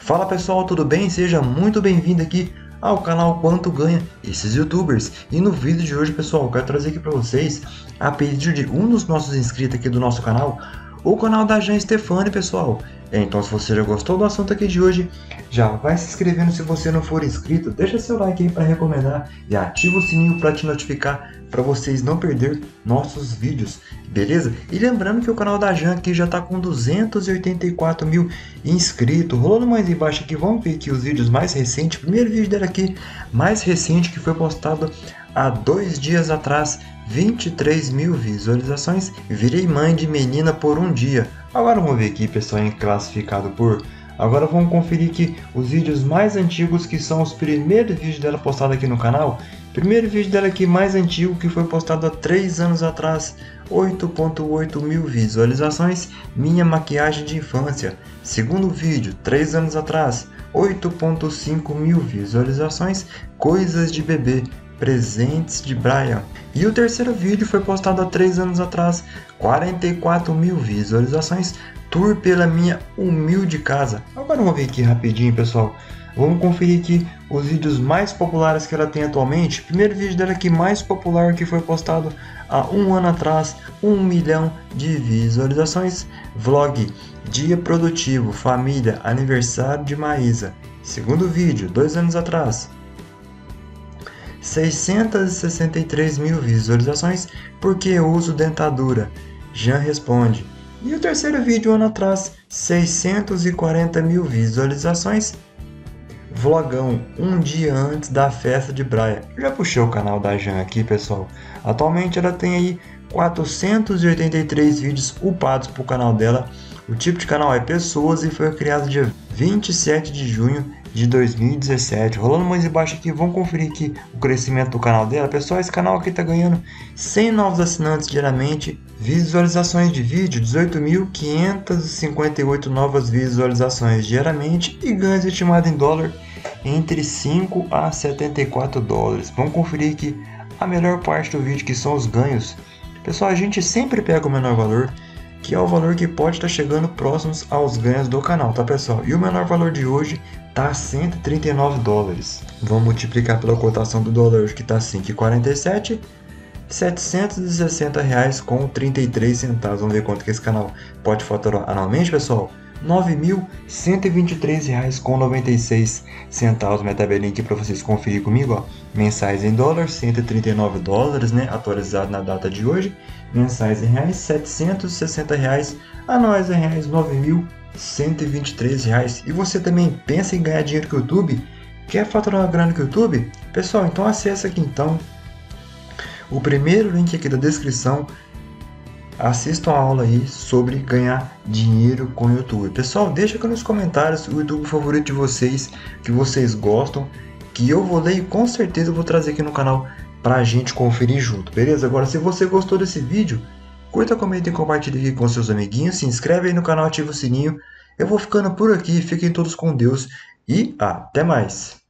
Fala pessoal, tudo bem? Seja muito bem-vindo aqui ao canal Quanto Ganha esses youtubers. E no vídeo de hoje, pessoal, eu quero trazer aqui para vocês, a pedido de um dos nossos inscritos aqui do nosso canal, o canal da Jean Stefani, pessoal. Então, se você já gostou do assunto aqui de hoje, já vai se inscrevendo se você não for inscrito, deixa seu like aí para recomendar e ativa o sininho para te notificar, para vocês não perder nossos vídeos, beleza? E lembrando que o canal da Jean aqui já está com 284 mil inscritos. Rolando mais embaixo aqui, vamos ver aqui os vídeos mais recentes. O primeiro vídeo dela aqui, mais recente, que foi postado há 2 dias atrás, 23 mil visualizações. Virei mãe de menina por um dia. Agora vamos ver aqui, pessoal, em classificado por... Agora vamos conferir aqui os vídeos mais antigos, que são os primeiros vídeos dela postados aqui no canal. Primeiro vídeo dela aqui mais antigo, que foi postado há 3 anos atrás, 8.8 mil visualizações, minha maquiagem de infância. Segundo vídeo, 3 anos atrás, 8.5 mil visualizações, coisas de bebê, presentes de Brian. E o terceiro vídeo foi postado há 3 anos atrás, 44 mil visualizações, tour pela minha humilde casa. Agora vamos ver aqui rapidinho, pessoal. Vamos conferir aqui os vídeos mais populares que ela tem atualmente. Primeiro vídeo dela aqui mais popular, que foi postado há 1 ano atrás, 1 milhão de visualizações. Vlog, dia produtivo, família, aniversário de Maísa. Segundo vídeo, 2 anos atrás, 663 mil visualizações, porque eu uso dentadura. Jean responde. E o terceiro vídeo, 1 ano atrás, 640 mil visualizações. Vlogão, um dia antes da festa de Brian. Já puxei o canal da Jean aqui, pessoal. Atualmente ela tem aí 483 vídeos upados para o canal dela. O tipo de canal é Pessoas e foi criado dia 27 de junho de 2017. Rolando mais embaixo aqui, vamos conferir aqui o crescimento do canal dela. Pessoal, esse canal aqui está ganhando 100 novos assinantes diariamente. Visualizações de vídeo, 18.558 novas visualizações diariamente. E ganhos estimados em dólar entre 5 a 74 dólares. Vamos conferir aqui a melhor parte do vídeo, que são os ganhos. Pessoal, a gente sempre pega o menor valor, que é o valor que pode estar chegando próximos aos ganhos do canal, tá, pessoal? E o menor valor de hoje tá 139 dólares. Vamos multiplicar pela cotação do dólar hoje, que tá 5,47, 760 reais com 33 centavos. Vamos ver quanto que esse canal pode faturar anualmente, pessoal. 9.123 reais com 96 centavos. Minha tabelinha aqui para vocês conferir comigo, ó. Mensais em dólar, 139 dólares, né? Atualizado na data de hoje. Mensais em reais, 760 reais. Anuais em reais, 9.123 reais. E você também pensa em ganhar dinheiro com o YouTube? Quer faturar uma grana com o YouTube? Pessoal, então acessa aqui então o primeiro link aqui da descrição. Assistam a aula aí sobre ganhar dinheiro com o YouTube. Pessoal, deixa aqui nos comentários o YouTube favorito de vocês, que vocês gostam, que eu vou ler e com certeza eu vou trazer aqui no canal pra gente conferir junto, beleza? Agora, se você gostou desse vídeo, curta, comenta e compartilhe aqui com seus amiguinhos, se inscreve aí no canal, ativa o sininho. Eu vou ficando por aqui, fiquem todos com Deus e até mais!